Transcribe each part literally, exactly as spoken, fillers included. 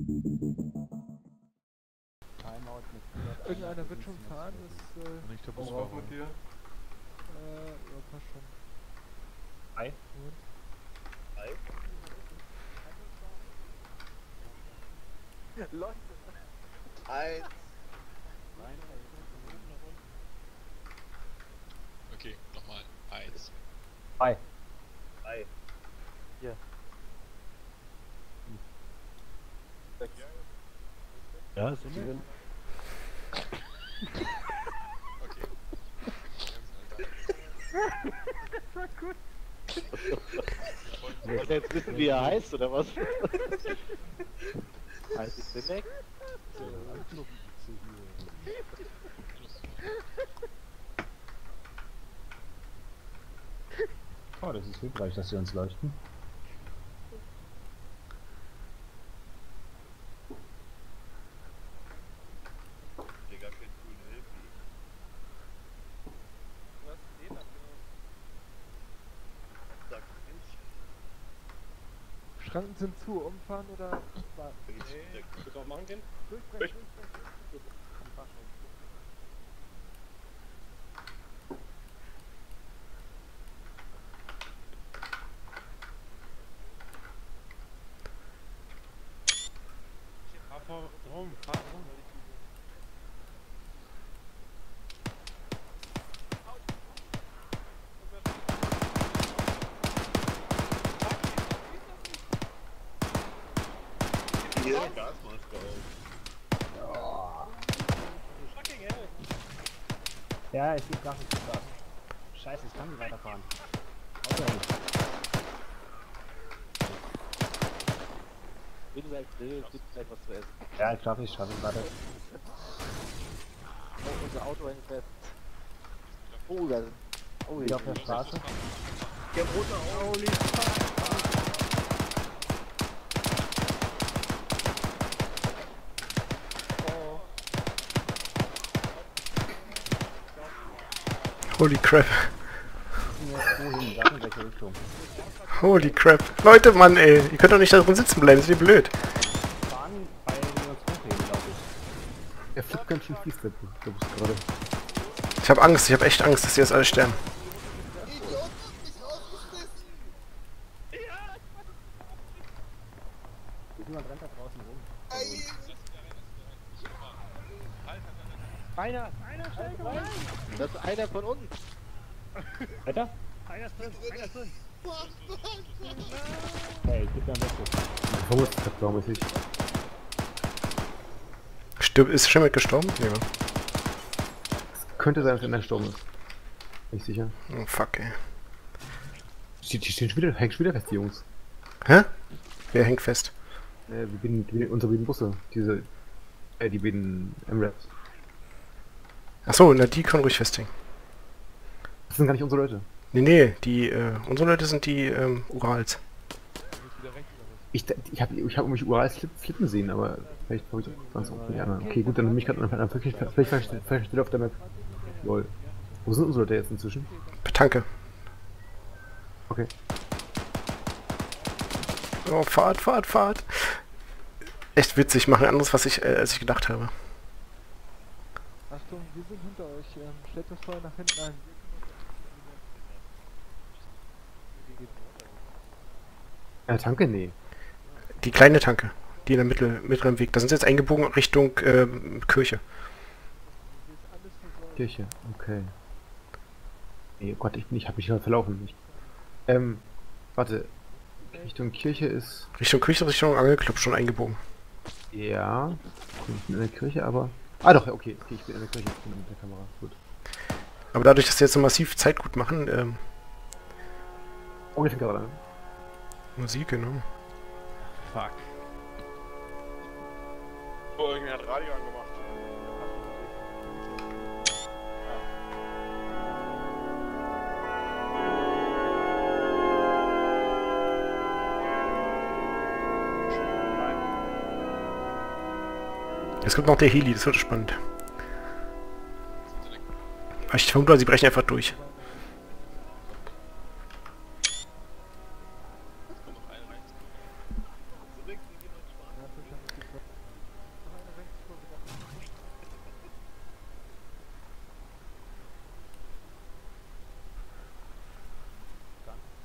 Irgendeiner wird schon fahren, das äh, Nicht der Bus Busfahrer. auf mit dir. äh, ja, passt schon. Hi. Und? Hi. Leute! Eins. Okay, nochmal. Eins. Hi. Hi. Hier. Sechs. Ja, ist okay. Okay. Das war gut! Wollt ihr jetzt wissen, wie er heißt, oder was? Heißt es Simek? Oh, das ist hilfreich, dass sie uns leuchten. Digga, für coolen Hilfe. Was ist denn das? Sag nicht. Schranken sind zu, umfahren oder warten? Nee. Willst du auch machen gehen? Durchbrechen, durchbrechen. Fahr rum, fahr rum. Hier, Gasmaske auf. Ja, ich gebe gar nicht Gas. Scheiße, ich kann nicht weiterfahren. Auto nicht. Wie du sagst, Grill, gibt gleich was zu essen. Ja, ich schaffe, ich schaffe, warte. Oh, unser Auto hängt fest. Oh, da sind... Oh, Wieder auf der Straße. Der rote Auto. Holy crap. Wohin? Sag in welche Richtung. Holy crap. Leute, Mann, ey. Ihr könnt doch nicht da drin sitzen bleiben. Das ist wie blöd. Fahren, weil wir uns hochheben, glaube ich. Er flippt ganz schön fies, der Bus gerade. Ich hab Angst. Ich hab echt Angst, dass die jetzt alle sterben. Jemand rennt da draußen rum. Einer! Einer steigt rein! Das ist einer von uns. Weiter? Einer ist drin! Einer ist drin! Hey, gib mir am besten. Ich vermute, das glaube ich nicht. Stirb, ist Schimmel gestorben? Ja. Könnte sein, dass er gestorben ist. Nicht sicher. Oh, fuck, ey. Die, die stehen schon wieder, hängen schon wieder fest, die Jungs. Hä? Wer hängt fest? Äh, wir bieten, die, unsere beiden Busse. Diese, äh, die beiden M-Raps. Achso, na die können ruhig festhängen. Das sind gar nicht unsere Leute. Nee, nee, die, äh, unsere Leute sind die, ähm, Urals. Ich, ich habe ich hab mich überall flip, flippen sehen, aber vielleicht habe ich ganz okay, ja, okay, gut, dann nehme ich gerade an vielleicht vielleicht vielleicht auf der Map. Lol. Wo sind unsere Leute jetzt inzwischen? Betanke. Okay. Oh, Fahrt, Fahrt, Fahrt. Echt witzig, machen anderes, was ich, äh, als ich gedacht habe. Achtung, wir sind hinter euch. Ähm, stellt das Feuer nach hinten ein. Ja, Tanke? Nee. Die kleine Tanke. Die in der Mittel, mittleren Weg. Da sind sie jetzt eingebogen Richtung, ähm, Kirche. Hier ist alles versorgt. Kirche, okay. Nee, oh Gott, ich, bin- ich habe mich gerade verlaufen. Ich, ähm, warte. Richtung Kirche ist... Richtung Kirche, Richtung Angelclub schon eingebogen. Ja. Ich bin in der Kirche, aber... Ah doch, okay, okay, ich bin in der Kirche. Ich bin mit der Kamera. Gut. Aber dadurch, dass sie jetzt so massiv Zeit gut machen, ähm, Oh, ich fängt gerade an. Musik, genau. Fuck. Oh, irgendwer hat Radio angemacht. Jetzt kommt noch der Heli, das wird spannend. Aber ich vermute, sie brechen einfach durch.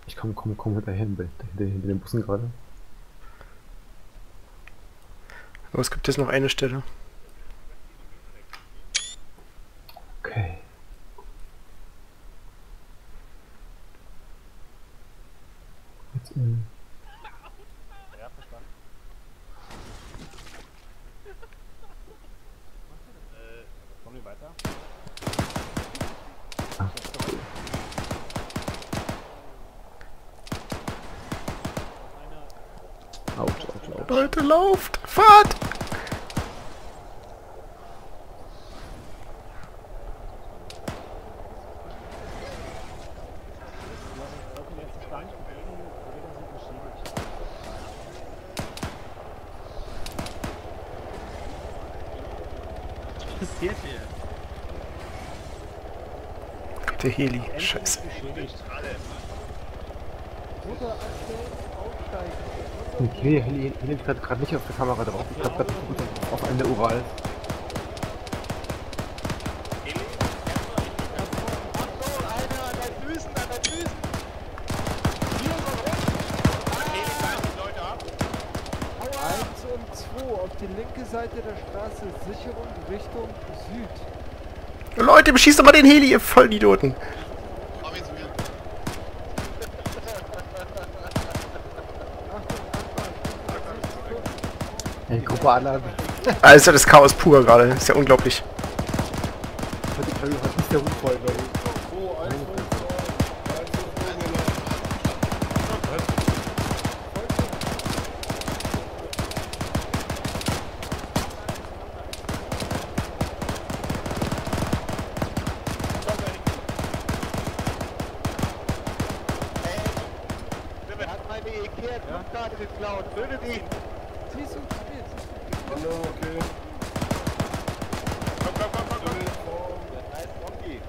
Ich komm, komm, komm hinterher, hinter, hinter den Bussen gerade. Aber es gibt jetzt noch eine Stelle. Okay. Jetzt, ähm, Ja, verstanden. Äh, kommen wir weiter? ah, Autsch, Autsch, Autsch. Leute, lauft! Fahrt! Was passiert hier? Der Heli. Scheiße. Motor abstellen, aussteigen. Okay, Heli, Heli ist gerade gerade nicht auf der Kamera drauf. Ich glaube, gerade auf einem der Urals. Achtung, Alter, an deinen Füßen, an deinen Füßen! Hier so rund! eins und zwei auf die linke Seite der Straße, Sicherung Richtung Süd. Leute, beschießt doch mal den Heli, ihr Vollidioten! Mach ihn zu mir. Hey, Gruppe Anlage. Ah, ist ja das Chaos pur gerade. Ist ja unglaublich. Hat die Klavier hat nicht der Ruf voll, weil Er hat meine Ikea-Flugkarte geklaut, tötet ihn! Ziehst du zu mir, ziehst du Hallo, okay. Komm, komm, komm, komm, komm. Der heißt Rocky.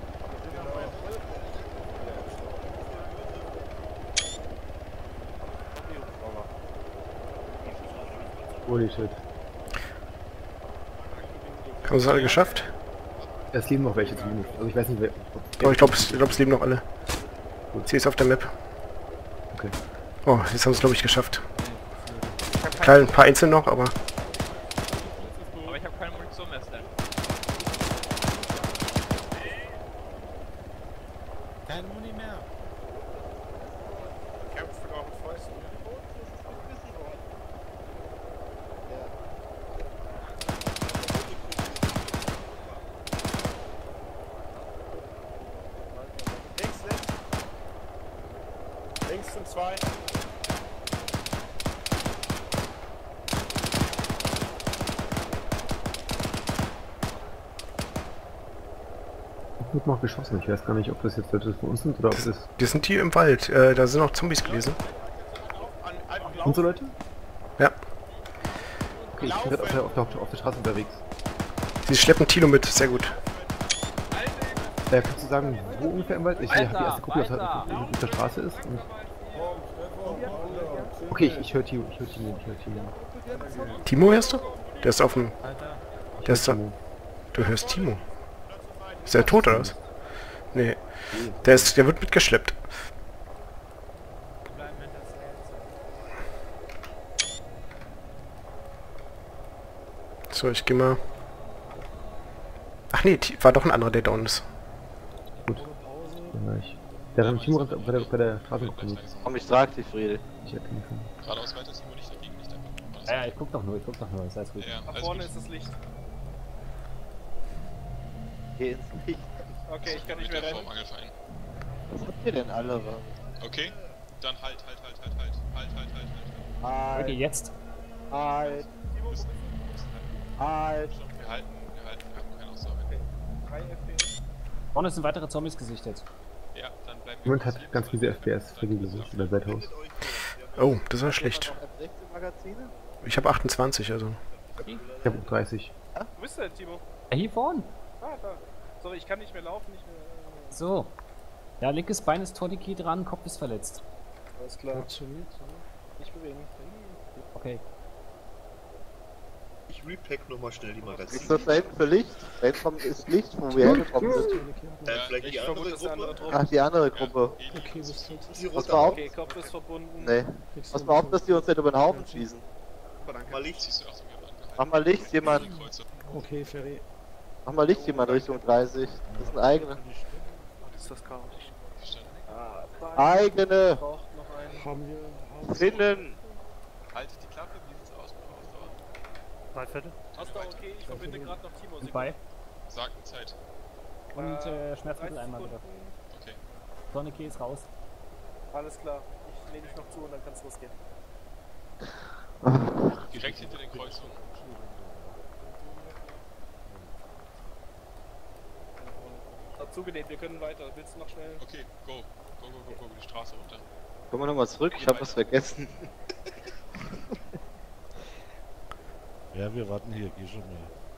holy shit. Haben sie es alle geschafft? Es leben noch welche zumindest. Also ich weiß nicht, wer. Oh, ich glaube, es, ich glaub, es leben noch alle. Sie ist auf der Map. Okay. Oh, jetzt haben sie es, glaube ich, geschafft. Klein, ein paar Einzelne noch, aber... Aber ich habe keine Munition mehr, Stan. Kein Muni mehr. Kämpft sogar mit Fäusten. Links, links. Links sind zwei. Wird noch geschossen. Ich weiß gar nicht, ob das jetzt Leute von uns sind oder ob das. Wir sind hier im Wald. Äh, da sind noch Zombies gewesen. An, an, Unsere Leute? Ja. Okay, ich bin gerade auf der, auf, der, auf der Straße unterwegs. Sie schleppen Tilo mit. Sehr gut. Äh, kannst du sagen, wo ungefähr im Wald? Ich habe die erste Gruppe, die auf, auf der Straße ist. Und okay, ich, ich höre Timo, ich höre Timo, ich höre Timo. Timo hörst du? Der ist auf dem... Ich Der ist hör da... Timo. Du hörst Timo. Ist der tot oder was? Nee. Der ist... Der wird mitgeschleppt. So, ich geh mal... Ach nee, Ti- war doch ein anderer, der down ist. Gut. Ja, ich. Der rennt Timo rennt bei der, bei der Straßengruppe mit. Komm, ich trag dich, Friede. Ich hätte ihn können. Geradeaus weiter ist nur nicht dagegen, nicht einfach. Alles Ja, ja, ich guck doch nur, ich guck doch nur, ist alles gut. Ja, ja, Da alles vorne gut. ist das Licht. Geh ins Licht. Okay, ich kann nicht mehr Wieder rennen. vorm Angelverein. Was habt ihr denn alle? Okay, dann halt, halt, halt, halt, halt. Halt, halt, halt, halt. Halt, Okay, jetzt. halt, Wir müssen, wir müssen halt. halt. Wir halten, wir halten, wir haben keine Aussage. drei F P S. Vorne sind weitere Zombies gesichtet. Ja, dann bleiben Im wir. Moment hat ganz viele F P S für die Lust oder Seithaus. Oh, das war schlecht. Noch F sechzehn Magazine? Ich habe achtundzwanzig, also. Ich habe auch dreißig. Wo bist du denn, Timo? Ja, hier vorne. Ah, da. Sorry, ich kann nicht mehr laufen, nicht mehr... So. Ja, linkes Bein ist Tordiki dran, Kopf ist verletzt. Alles klar. Nicht bewegen. Okay. Ich repack nochmal schnell die Ist Magazine. das da hinten für Licht? Da hinten kommt- ist Licht, wo wir hergekommen sind. Äh, vielleicht Ich die vermute, andere das ist eine andere Gruppe. Truppe. Ach, die andere Gruppe. Okay, bis Die Pass rote mal auf. Okay, Kopf ist verbunden. Nee. Pass mal auf, dass die uns nicht über den Haufen schießen. Mal Licht. Siehst du, Achtung, wir haben angehalten. Mach mal Licht, jemand. Die Kreuze. Okay, Ferry. Mach mal Licht, jemand Richtung dreißig. Das ist ein eigener. Das ist das Chaos. Verstanden. Ah, Bein. Eigene. Braucht noch einen. Haben wir... Drinnen. Haltet die Klappe, wie sieht's aus mit Ausdauer? Drei Viertel. Asta, okay, ich verbinde gerade noch Timo. Und bei. Sagt eine Zeit. Und äh, Schmerzmittel dreißig einmal bitte. Sekunden. Okay. Tourniquet ist raus. Alles klar. Ich nehme dich noch zu und dann kann's losgehen. Direkt hinter den Kreuzungen. Dazugenäht, wir können weiter. Willst du noch schnell? Okay, go. Go, go, go, go, die Straße runter. Kommen wir nochmal zurück, ich hab was vergessen. Ja, wir warten hier, geh schon mal.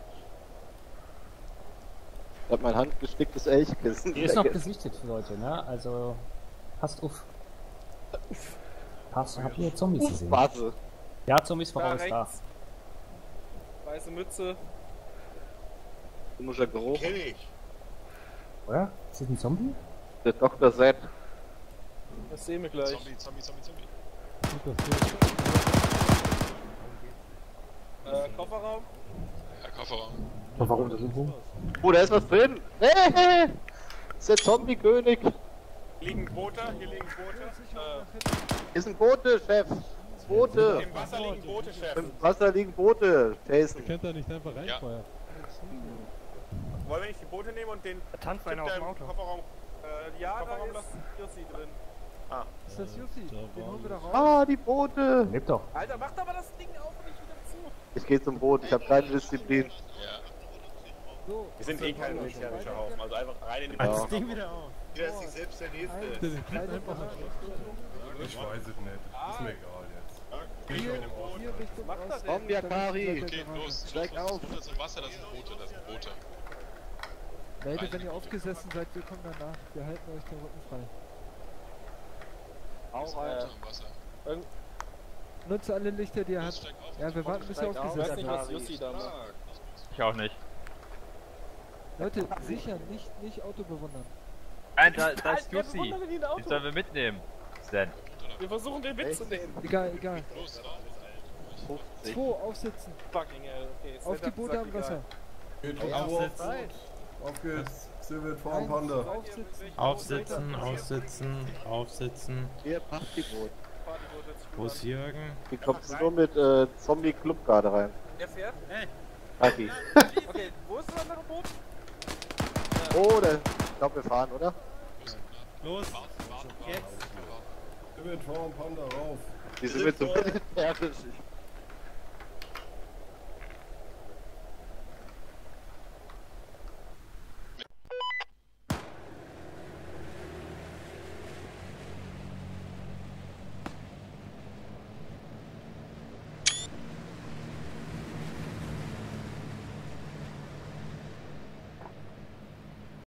Ich hab mein handgesticktes Elchkissen. Die ist noch vergessen. gesichtet für Leute, ne? Also passt auf. Passt, habt ihr Zombies gesehen? Warte. Ja, Zombies Da voraus da. rechts. Weiße Mütze. Komischer Geruch. Kenn ich. Oder? Ist das ein Zombie? Der Doktor Z. Das sehen wir gleich. Zombie, Zombie, Zombie, Zombie. Äh, Kofferraum. Ja, Kofferraum. Warum Untersuchung? Oh, da ist was drin. Nee! Das ist der Zombie-König. Liegen Boote, hier liegen Boote. Äh, Ist ein Boote, Chef. Boote. Im Wasser liegen Boote, Chef. Im Wasser liegen Boote. Jason. Könnt ihr nicht einfach reinfeuern? Wollen wir nicht die Boote nehmen und den Tanzt einer auf dem Auto. Kofferraum? Äh, ja, Kofferraum da ist Jussi drin. Ist das Jussi? Den holen wir da raus. Ah, die Boote. Lebt doch. Alter, mach doch mal das Ding auf und nicht wieder zu. Ich gehe zum Boot, ich habe keine Disziplin. Ja. So, Wir sind eh kein militärischer Haufen, also einfach rein in die Ja. Ding wieder auf. Der ist sich selbst der Nächste. einfach Ich weiß es nicht. Ist mir egal jetzt. Hier, hier Richtung Macht das Osten. denn? Komm, Yakari. Okay, los. Steig los, los. auf. Das ist im Wasser, das sind Boote, das sind Boote. Leute, wenn ihr aufgesessen seid, wir kommen danach. Wir halten euch den Rücken frei. Das sind Auch Boote äh, im Wasser. Nutze alle Lichter, die ihr Los, habt. steig auf. Ja, wir warten bis ihr Steig auf. Ich weiß aufgesessen nicht, seid. was Jussi da macht. Ich auch nicht. Leute, sichern, nicht, nicht Auto bewundern. Nein, da, da ist Wir Jussi. bewundern ihn Die Auto. sollen wir mitnehmen. Zen. Wir versuchen den mitzunehmen. Egal, egal. Los, raus. fünfzig. Zwei, aufsitzen. Fucking hell, okay. jetzt Auf hätte die er Boote gesagt, am egal. Wasser. Geht Aufsitzen. Auf geht's. Silvet Eins, vorm Panda. Aufsitzen. Aufsitzen, aufsitzen, aufsitzen. Hier, Partyboot. Partyboot hört sich gut Wo ist an. Jürgen? Die kommst nur mit äh, Zombie-Club gerade rein. Wer fährt? Kaki. Okay, wo ist das andere Boot? Oh, der, ich glaube wir fahren, oder? Los! Silvet vorm Panda rauf. Die sind mit so militärisch.